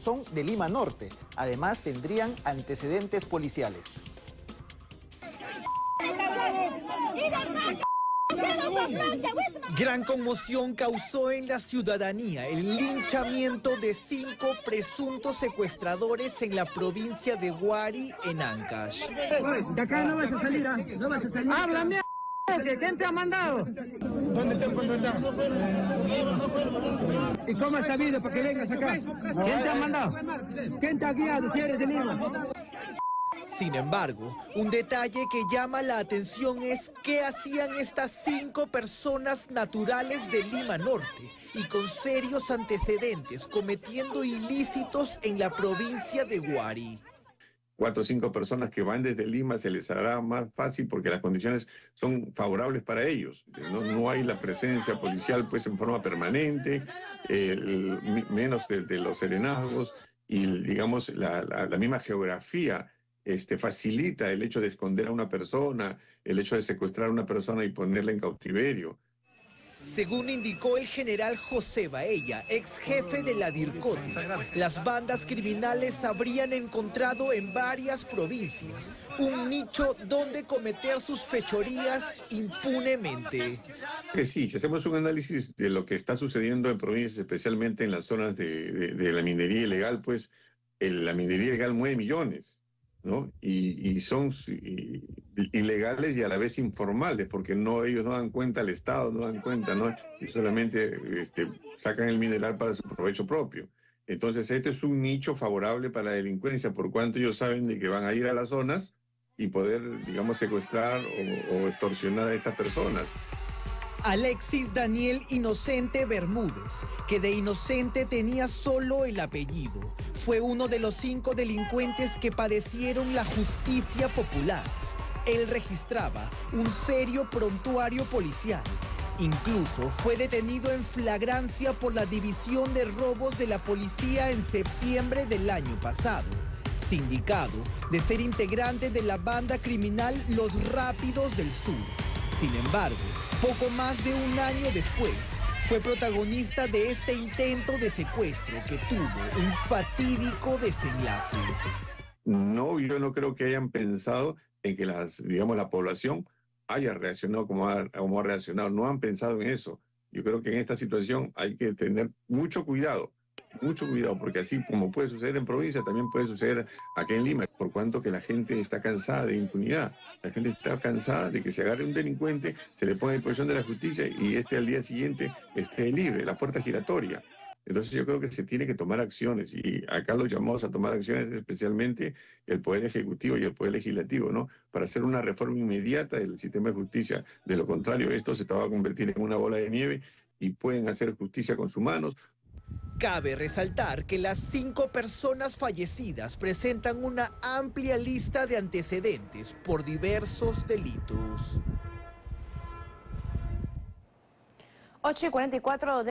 son de Lima Norte. Además, tendrían antecedentes policiales. Gran conmoción causó en la ciudadanía el linchamiento de 5 presuntos secuestradores en la provincia de Huari, en Ancash. De acá no vas a salir, ¿ah? No vas a salir. ¡Habla, mierda! ¿Quién te ha mandado? ¿Dónde te han contratado? ¿Y cómo has sabido para que vengas acá? ¿Quién te ha mandado? ¿Quién te ha guiado si eres de Lima? Sin embargo, un detalle que llama la atención es qué hacían estas 5 personas naturales de Lima Norte y con serios antecedentes cometiendo ilícitos en la provincia de Huari. 4 o 5 personas que van desde Lima se les hará más fácil porque las condiciones son favorables para ellos. No hay la presencia policial pues en forma permanente, menos de los serenazgos y digamos la misma geografía facilita el hecho de esconder a una persona, el hecho de secuestrar a una persona y ponerla en cautiverio. Según indicó el general José Baella, ex jefe de la DIRCOTI, las bandas criminales habrían encontrado en varias provincias un nicho donde cometer sus fechorías impunemente. Que sí, si hacemos un análisis de lo que está sucediendo en provincias, especialmente en las zonas de la minería ilegal, pues la minería ilegal mueve millones, ¿no? Y son ilegales y a la vez informales, porque ellos no dan cuenta al Estado, no dan cuenta, ¿no? Y solamente sacan el mineral para su provecho propio. Entonces, este es un nicho favorable para la delincuencia, por cuanto ellos saben de que van a ir a las zonas y poder, digamos, secuestrar o extorsionar a estas personas. Alexis Daniel Inocente Bermúdez, que de inocente tenía solo el apellido, fue uno de los 5 delincuentes que padecieron la justicia popular. Él registraba un serio prontuario policial. Incluso fue detenido en flagrancia por la División de Robos de la Policía en septiembre del año pasado, sindicado de ser integrante de la banda criminal Los Rápidos del Sur. Sin embargo, poco más de un año después, fue protagonista de este intento de secuestro que tuvo un fatídico desenlace. No, yo no creo que hayan pensado en que la población haya reaccionado como ha reaccionado. No han pensado en eso. Yo creo que en esta situación hay que tener mucho cuidado, porque así como puede suceder en provincia, también puede suceder aquí en Lima, por cuanto que la gente está cansada de impunidad. La gente está cansada de que se agarre un delincuente, se le ponga a disposición de la justicia y al día siguiente esté libre, la puerta giratoria. Entonces yo creo que se tiene que tomar acciones y acá los llamados a tomar acciones especialmente el Poder Ejecutivo y el Poder Legislativo, ¿no? Para hacer una reforma inmediata del sistema de justicia. De lo contrario, esto se va a convertir en una bola de nieve y pueden hacer justicia con sus manos. Cabe resaltar que las 5 personas fallecidas presentan una amplia lista de antecedentes por diversos delitos. 8:44 de